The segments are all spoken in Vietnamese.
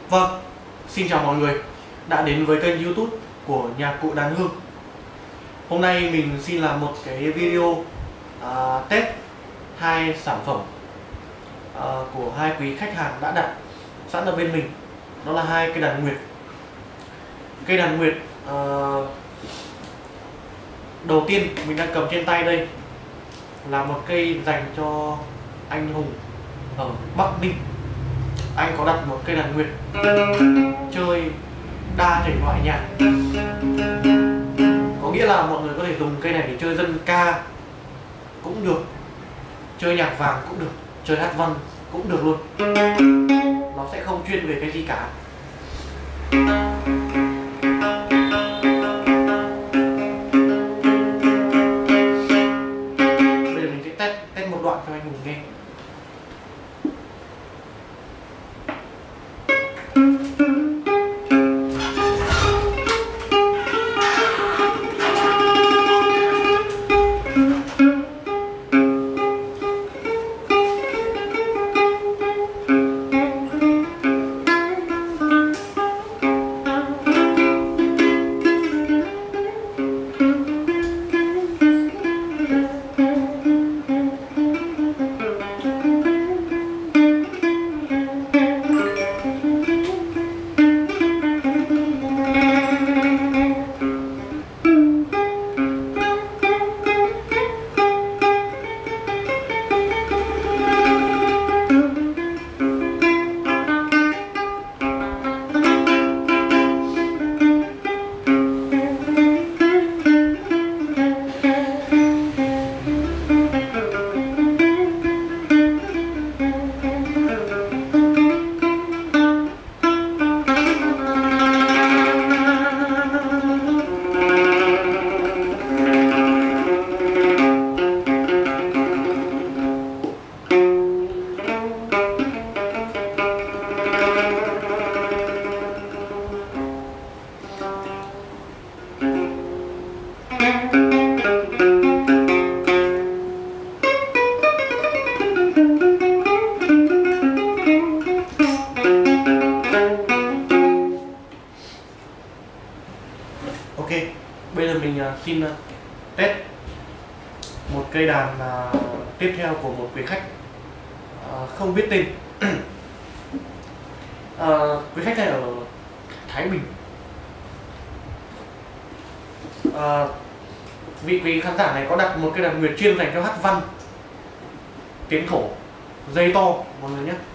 Vâng, xin chào mọi người đã đến với kênh YouTube của Nhạc Cụ Đàn Hương. Hôm nay mình xin làm một cái video test hai sản phẩm của hai quý khách hàng đã đặt sẵn ở bên mình. Đó là hai cây đàn nguyệt. Cây đàn nguyệt đầu tiên mình đang cầm trên tay đây là một cây dành cho anh Hùng ở Bắc Ninh. Anh có đặt một cây đàn nguyệt chơi đa thể loại nhạc, có nghĩa là mọi người có thể dùng cây này để chơi dân ca cũng được, chơi nhạc vàng cũng được, chơi hát văn cũng được luôn. Nó sẽ không chuyên về cái gì cả. Bây giờ mình sẽ test một đoạn cho anh Hùng nghe. Ok, bây giờ mình xin test một cây đàn tiếp theo của một quý khách không biết tên. Quý khách này ở Thái Bình. Vị quý khán giả này có đặt một cây đàn nguyệt chuyên dành cho hát văn, tiếng thổ, dây to mọi người nhé.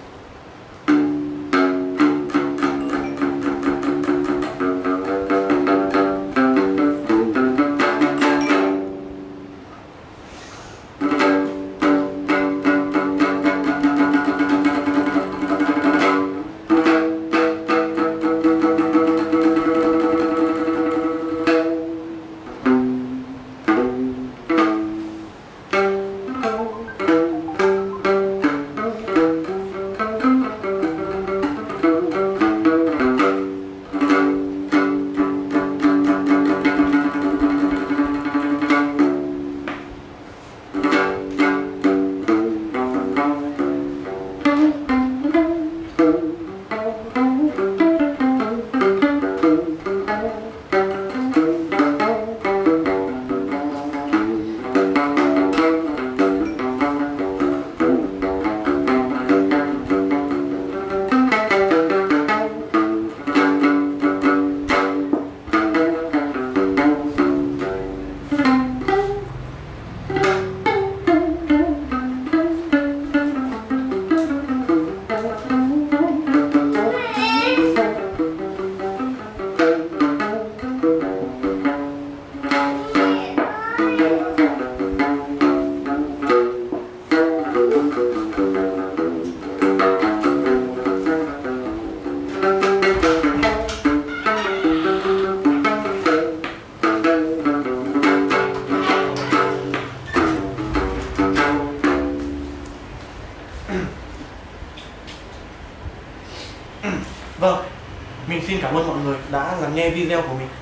Vâng, mình xin cảm ơn mọi người đã lắng nghe video của mình.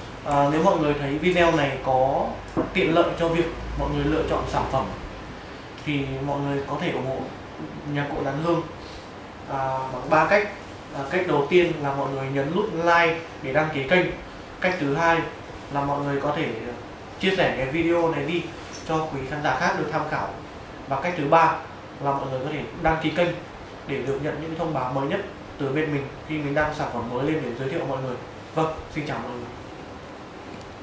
Nếu mọi người thấy video này có tiện lợi cho việc mọi người lựa chọn sản phẩm thì mọi người có thể ủng hộ Nhạc Cụ Đàn Hương bằng 3 cách. Cách đầu tiên là mọi người nhấn nút like để đăng ký kênh. Cách thứ hai là mọi người có thể chia sẻ cái video này đi cho quý khán giả khác được tham khảo. Và cách thứ ba là mọi người có thể đăng ký kênh để được nhận những thông báo mới nhất từ bên mình khi mình đăng sản phẩm mới lên để giới thiệu mọi người. Vâng, xin chào mọi người.